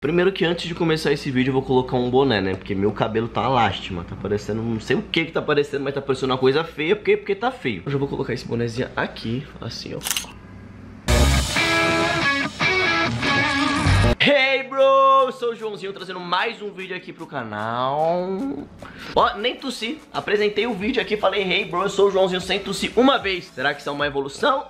Primeiro que antes de começar esse vídeo eu vou colocar um boné, né? Porque meu cabelo tá uma lástima, tá parecendo, não sei o que tá parecendo, mas tá parecendo uma coisa feia, porque tá feio. Hoje eu vou colocar esse bonézinho aqui, assim, ó. Hey bro, eu sou o Joãozinho trazendo mais um vídeo aqui pro canal. Ó, nem tossi, apresentei o vídeo aqui, falei hey bro, eu sou o Joãozinho sem tossir uma vez. Será que isso é uma evolução?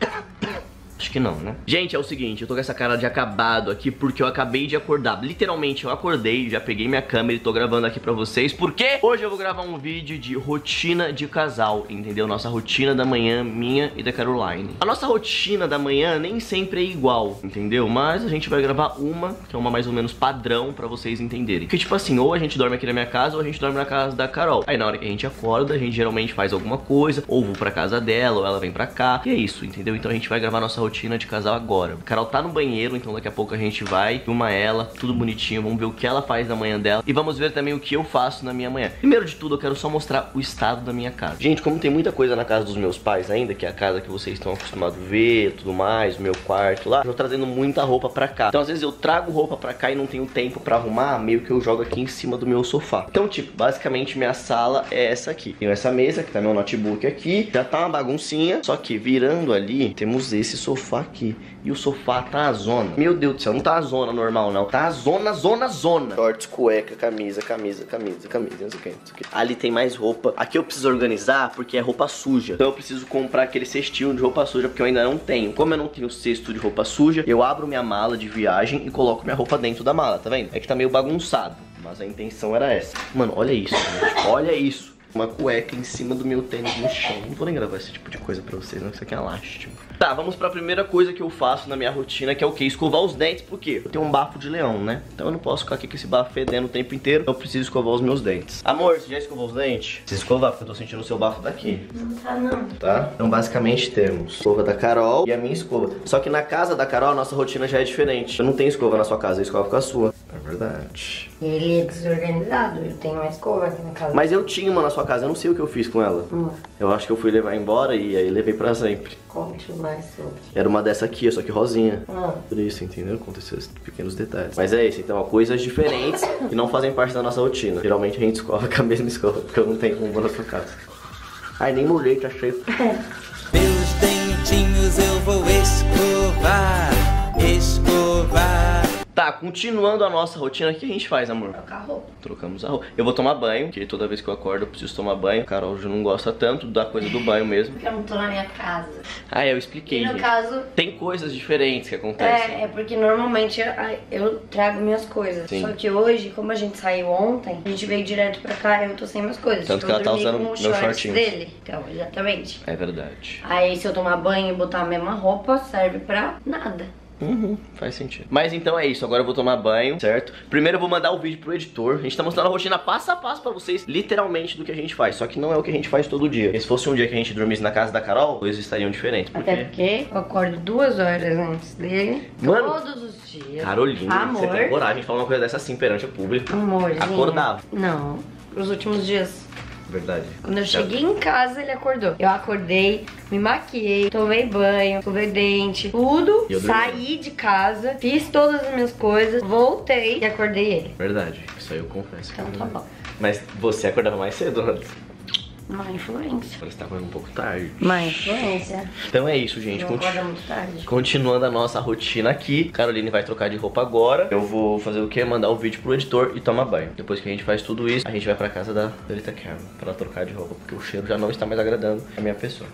Acho que não, né? Gente, é o seguinte, eu tô com essa cara de acabado aqui porque eu acabei de acordar. Literalmente, eu acordei, já peguei minha câmera e tô gravando aqui pra vocês. Porque hoje eu vou gravar um vídeo de rotina de casal, entendeu? Nossa rotina da manhã, minha e da Caroline. A nossa rotina da manhã nem sempre é igual, entendeu? Mas a gente vai gravar uma, que é uma mais ou menos padrão pra vocês entenderem. Que tipo assim, ou a gente dorme aqui na minha casa ou a gente dorme na casa da Carol. Aí na hora que a gente acorda, a gente geralmente faz alguma coisa, ou vou pra casa dela, ou ela vem pra cá. E é isso, entendeu? Então a gente vai gravar nossa rotina de casal agora. A Carol tá no banheiro, então daqui a pouco a gente vai filmar ela, tudo bonitinho, vamos ver o que ela faz na manhã dela e vamos ver também o que eu faço na minha manhã. Primeiro de tudo, eu quero só mostrar o estado da minha casa. Gente, como tem muita coisa na casa dos meus pais ainda, que é a casa que vocês estão acostumados a ver, tudo mais, o meu quarto lá, eu tô trazendo muita roupa pra cá. Então às vezes eu trago roupa pra cá e não tenho tempo pra arrumar, meio que eu jogo aqui em cima do meu sofá. Então, tipo, basicamente minha sala é essa aqui. Tenho essa mesa, que tá meu notebook aqui, já tá uma baguncinha, só que virando ali, temos esse sofá aqui. E o sofá tá a zona. Meu Deus do céu, não tá a zona normal, não. Tá a zona. Shorts, cueca, camisa, não sei o que. Ali tem mais roupa. Aqui eu preciso organizar porque é roupa suja. Então eu preciso comprar aquele cestinho de roupa suja porque eu ainda não tenho. Como eu não tenho cesto de roupa suja, eu abro minha mala de viagem e coloco minha roupa dentro da mala, tá vendo? É que tá meio bagunçado, mas a intenção era essa. Mano, olha isso, gente. Olha isso. Uma cueca em cima do meu tênis no chão. Não vou nem gravar esse tipo de coisa pra vocês, não. Isso aqui é lástima. Tá, vamos pra primeira coisa que eu faço na minha rotina, que é o quê? Escovar os dentes, por quê? Eu tenho um bafo de leão, né? Então eu não posso ficar aqui com esse bafo fedendo o tempo inteiro. Eu preciso escovar os meus dentes. Amor, você já escovou os dentes? Precisa escovar, porque eu tô sentindo o seu bafo daqui. Não tá, não. Tá? Então basicamente temos escova da Carol e a minha escova. Só que na casa da Carol a nossa rotina já é diferente. Eu não tenho escova na sua casa, eu escovo com a sua. É verdade. Ele é desorganizado, eu tenho uma escova aqui na casa. Mas eu tinha uma na sua casa, eu não sei o que eu fiz com ela. Eu acho que eu fui levar embora e aí levei pra sempre. Conte mais sobre. Era uma dessa aqui, só que rosinha. Por isso, entendeu? Aconteceu esses pequenos detalhes. Mas é isso, então, ó, coisas diferentes que não fazem parte da nossa rotina. Geralmente a gente escova com a mesma escova, porque eu não tenho como na sua casa. Ai, nem molhei, tá cheio. Meus dentinhos eu vou escovar. Tá, continuando a nossa rotina, o que a gente faz, amor? Trocar roupa. Trocamos a roupa. Eu vou tomar banho, porque toda vez que eu acordo eu preciso tomar banho. A Carol já não gosta tanto da coisa do banho mesmo. Porque eu não tô na minha casa. Ah, eu expliquei, E no gente. caso... Tem coisas diferentes que acontecem. É porque normalmente eu trago minhas coisas. Sim. Só que hoje, como a gente saiu ontem, a gente veio direto pra cá e eu tô sem minhas coisas. Tanto Tipo, que ela eu tá dormi usando com meus os shorts shortinhos. dele. Então, exatamente. É verdade. Aí se eu tomar banho e botar a mesma roupa, serve pra nada. Faz sentido. Mas então é isso, agora eu vou tomar banho, certo? Primeiro eu vou mandar o vídeo pro editor. A gente tá mostrando a rotina passo a passo pra vocês, literalmente, do que a gente faz. Só que não é o que a gente faz todo dia. E se fosse um dia que a gente dormisse na casa da Carol, coisas estariam diferentes. Até porque eu acordo 2 horas antes dele. Mano, todos os dias. Carolina, Amor. você tem coragem de falar uma coisa dessa assim perante o público? Amorzinho. Acordava. Não, os últimos dias. Verdade. Quando eu cheguei em casa, ele acordou. Eu acordei, me maquiei, tomei banho, escovei dente, tudo. Saí de casa, fiz todas as minhas coisas, voltei e acordei ele. Verdade, isso aí eu confesso. Então tá bom. Mas você acordava mais cedo antes? Má influência. Você tá acordando um pouco tarde. Má influência. Então é isso, gente. Não acorda muito tarde. Continuando a nossa rotina aqui, Caroline vai trocar de roupa agora. Eu vou fazer o quê? Mandar o vídeo pro editor e tomar banho. Depois que a gente faz tudo isso, a gente vai pra casa da Delita Cam pra trocar de roupa, porque o cheiro já não está mais agradando a minha pessoa.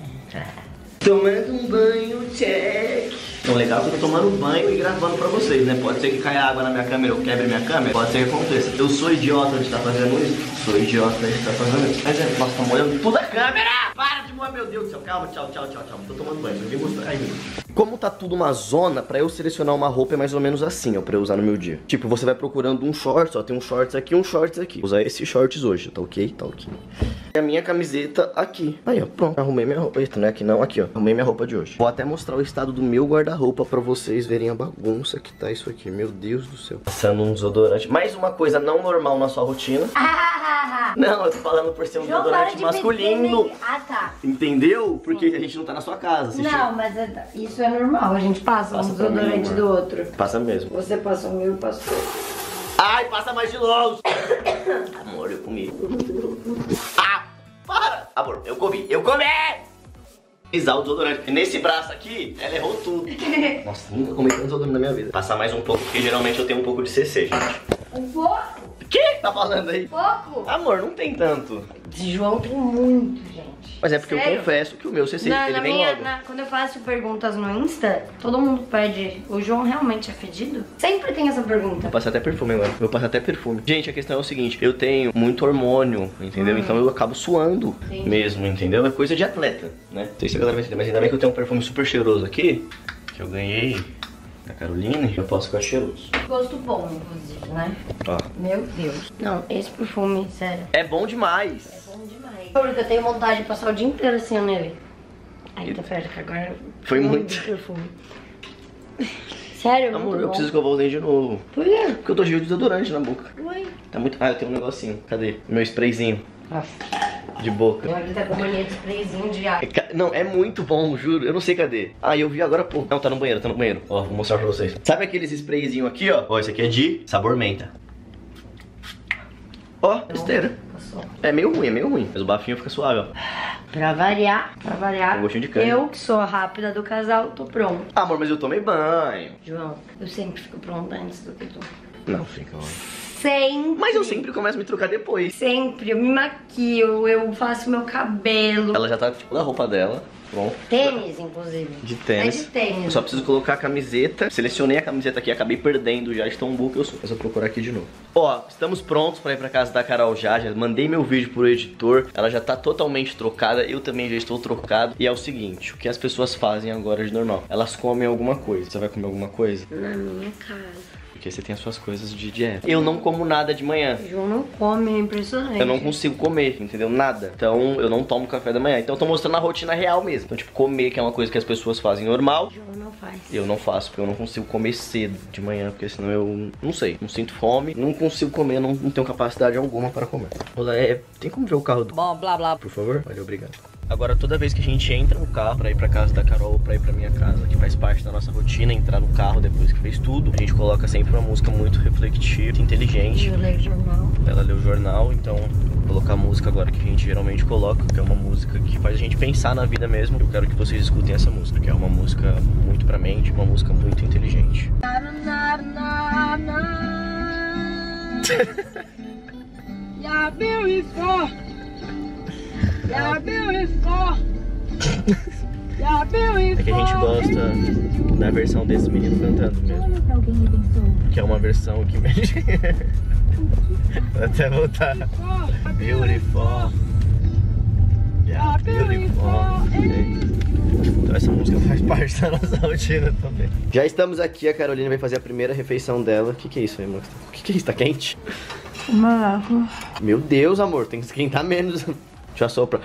Tomando um banho, check. Então legal que eu tô tomando banho e gravando pra vocês, né? Pode ser que caia água na minha câmera ou quebre minha câmera. Pode ser que aconteça. Eu sou idiota de estar fazendo isso. Sou idiota de estar fazendo isso. Mas é, nossa, tá molhando tudo a câmera. Para de moer, meu Deus do céu. Calma, tchau. Tô tomando banho. Ninguém mostrou ainda. Como tá tudo uma zona, pra eu selecionar uma roupa é mais ou menos assim, ó, pra eu usar no meu dia. Tipo, você vai procurando um shorts, ó, tem um shorts aqui, um shorts aqui. Vou usar esses shorts hoje, tá ok? Tá ok. E a minha camiseta aqui. Aí, ó, pronto. Arrumei minha roupa. Eita, não é aqui não, aqui, ó. Arrumei minha roupa de hoje. Vou até mostrar o estado do meu guarda-roupa pra vocês verem a bagunça que tá isso aqui. Meu Deus do céu. Passando um desodorante. Mais uma coisa não normal na sua rotina. Não, eu tô falando por ser um João, para desodorante de masculino. meter. Ah, tá. Entendeu? Porque a gente não tá na sua casa assistindo. Não, mas isso é normal. A gente passa um pra mim, desodorante amor. do outro. Passa mesmo. Você passa o meu, eu passo o meu. Ai, passa mais de longe. Amor, eu comi. Ah, para. Amor, eu comi. Pisar o desodorante. Nesse braço aqui, ela errou tudo. Nossa, nunca comi tanto desodorante na minha vida. Passar mais um pouco, porque geralmente eu tenho um pouco de CC, gente. Um pouco? O que tá falando aí? Pouco? Amor, não tem tanto. De João tem muito, gente. Mas é porque Sério? eu confesso que o meu CC, Na ele vem minha, logo. quando eu faço perguntas no Insta, todo mundo pede, o João realmente é fedido? Sempre tem essa pergunta. Vou passar até perfume agora. Vou passar até perfume. Gente, a questão é o seguinte, eu tenho muito hormônio, entendeu? Então eu acabo suando mesmo, entendeu? É coisa de atleta, né? Não sei se a galera vai entender, mas ainda bem que eu tenho um perfume super cheiroso aqui, que eu ganhei da Caroline, eu posso ficar cheiroso. Gosto bom, inclusive, né? Ó. Meu Deus. Não, esse perfume, sério. É bom demais. Bom demais. Porque eu tenho vontade de passar o dia inteiro assim ó, nele. Aí tá perto que agora Foi muito. perfume. Sério, Amor, muito eu bom. preciso escovar o dente de novo. Por quê? Porque eu tô cheio de desodorante na boca. Ué. Tá muito... Ah, eu tenho um negocinho. Cadê? Meu sprayzinho de boca. Meu marido tá com mania de sprayzinho de ar. Não, é muito bom, juro. Eu não sei cadê. Ah, eu vi agora, pô. Não, tá no banheiro, tá no banheiro. Ó, vou mostrar pra vocês. Sabe aqueles sprayzinho aqui, ó? Ó, esse aqui é de sabor menta. Ó, esteira. Passou. É meio ruim, mas o bafinho fica suave, ó. Pra variar, Um gostinho de cana. eu que sou a rápida do casal, tô pronto. Ah, amor, mas eu tomei banho. João, eu sempre fico pronta antes do que tu. Não, fica, ó. Sempre. Mas eu sempre começo a me trocar depois. Sempre, eu me maquio, eu faço meu cabelo. Ela já tá com toda a roupa dela. Bom. Tênis, inclusive. De tênis. É de tênis. Eu só preciso colocar a camiseta. Selecionei a camiseta aqui, acabei perdendo já, de tão burro que eu sou. Mas eu vou procurar aqui de novo. Ó, estamos prontos pra ir pra casa da Carol já mandei meu vídeo pro editor. Ela já tá totalmente trocada, eu também já estou trocado. E é o seguinte, o que as pessoas fazem agora de normal? Elas comem alguma coisa. Você vai comer alguma coisa? Na minha casa. Porque você tem as suas coisas de dieta. Eu não como nada de manhã. O João não come, é impressionante. Eu não consigo comer, entendeu? Nada. Então eu não tomo café da manhã. Então eu tô mostrando a rotina real mesmo. Então, tipo, comer, que é uma coisa que as pessoas fazem normal. O João não faz. Eu não faço, porque eu não consigo comer cedo de manhã, porque senão eu não sei, não sinto fome, não consigo comer, não tenho capacidade alguma para comer. Olá, tem como ver o carro do... Bom, blá blá. Por favor? Valeu, obrigado. Agora toda vez que a gente entra no carro pra ir pra casa da Carol ou pra ir pra minha casa, que faz parte da nossa rotina, entrar no carro depois que fez tudo, a gente coloca sempre uma música muito reflexiva, inteligente. Eu leio o jornal. Ela lê o jornal, então vou colocar a música agora que a gente geralmente coloca, que é uma música que faz a gente pensar na vida mesmo. Eu quero que vocês escutem essa música, que é uma música muito pra mente, uma música muito inteligente. You're beautiful. You're beautiful. You're beautiful. É que a gente gosta da versão desse menino cantando mesmo. Que é uma versão que mexe. Vou até voltar. Beautiful. Yeah, beautiful. Então essa música faz parte da nossa rotina também. Já estamos aqui, a Caroline vai fazer a primeira refeição dela. O que é isso aí, amor? O que é isso? Tá quente? Uma água. Meu Deus, amor, tem que esquentar menos. Deixa eu assoprar.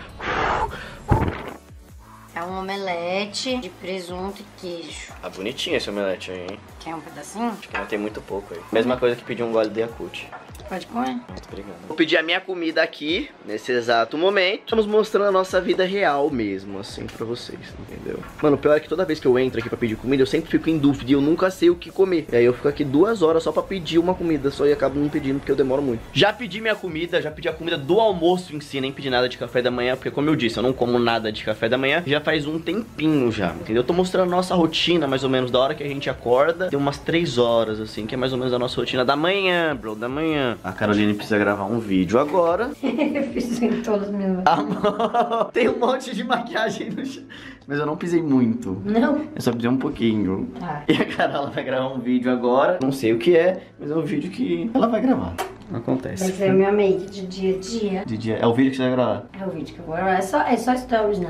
É um omelete de presunto e queijo. Tá bonitinho esse omelete aí, hein? Quer um pedacinho? Acho que não tem muito pouco aí. Mesma coisa que pedir um gole de Yakult. Pode comer? Muito obrigado. Vou pedir a minha comida aqui, nesse exato momento. Estamos mostrando a nossa vida real mesmo, assim, pra vocês, entendeu? Mano, o pior é que toda vez que eu entro aqui pra pedir comida, eu sempre fico em dúvida e eu nunca sei o que comer. E aí eu fico aqui 2 horas só pra pedir uma comida só e acabo não pedindo porque eu demoro muito. Já pedi minha comida, já pedi a comida do almoço em si, nem pedi nada de café da manhã, porque como eu disse, eu não como nada de café da manhã já faz um tempinho já, entendeu? Eu tô mostrando a nossa rotina, mais ou menos, da hora que a gente acorda. Tem umas 3 horas, assim, que é mais ou menos a nossa rotina da manhã, bro, da manhã. A Caroline precisa gravar um vídeo agora. Eu fiz em todas as minhas... Amor, tem um monte de maquiagem no chão. Mas eu não pisei muito. Não? Eu só pisei um pouquinho. Tá. E a Carola vai gravar um vídeo agora. Não sei o que é, mas é um vídeo que ela vai gravar. Acontece. Vai ser a minha make de dia a dia. De dia. É o vídeo que você vai gravar? É o vídeo que eu vou gravar. É só stories, na real.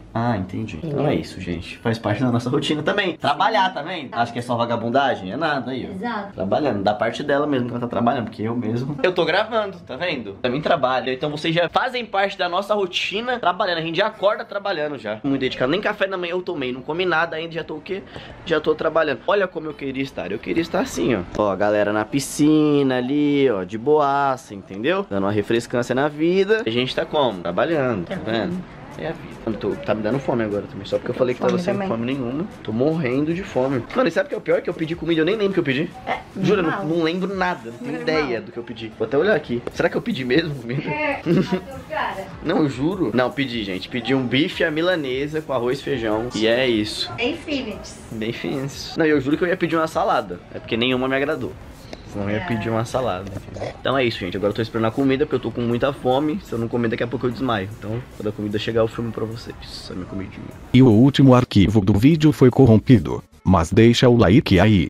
Ah, entendi. Então é isso, gente. Faz parte da nossa rotina também. Trabalhar, tá vendo? Acho que é só vagabundagem? É nada aí, ó. Exato. Trabalhando, da parte dela mesmo que ela tá trabalhando, porque eu mesmo... Eu tô gravando, tá vendo? Também trabalho, então vocês já fazem parte da nossa rotina trabalhando. A gente já acorda trabalhando já. Muito dedicado. Nem café da manhã eu tomei, não comi nada ainda, já tô o quê? Já tô trabalhando. Olha como eu queria estar. Eu queria estar assim, ó. Ó, a galera na piscina ali, ó, de boaça, entendeu? Dando uma refrescância na vida. A gente tá como? Trabalhando, tá vendo? É a vida. Tá me dando fome agora também. Só porque eu falei que tava sem fome nenhuma. Tô morrendo de fome. Mano, e sabe o que é o pior? Que eu pedi comida, eu nem lembro o que eu pedi. Juro, eu não lembro nada. Não tenho ideia do que eu pedi. Vou até olhar aqui. Será que eu pedi mesmo comida? Não, eu juro. Não, pedi, gente. Pedi um bife à milanesa com arroz e feijão. E é isso. Bem fitness. Bem fitness. Não, eu juro que eu ia pedir uma salada. É porque nenhuma me agradou. Senão eu ia pedir uma salada. Então é isso, gente. Agora eu tô esperando a comida, porque eu tô com muita fome. Se eu não comer, daqui a pouco eu desmaio. Então, quando a comida chegar, eu filmo pra vocês. Essa é a minha comidinha. E o último arquivo do vídeo foi corrompido. Mas deixa o like aí.